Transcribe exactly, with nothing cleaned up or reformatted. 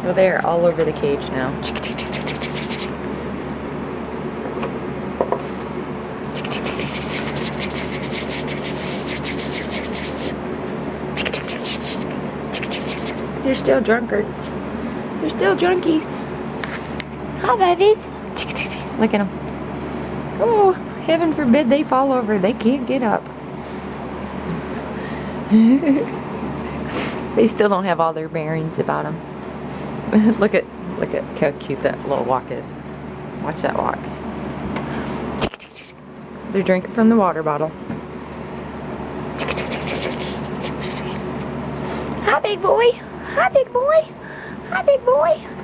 Well, they're all over the cage now. They're still drunkards. They're still junkies. Hi, babies. Look at them. Oh, heaven forbid they fall over. They can't get up. They still don't have all their bearings about them. Look at, look at how cute that little walk is. Watch that walk. They're drinking from the water bottle. Hi, big boy. Hi, big boy. Hi, big boy.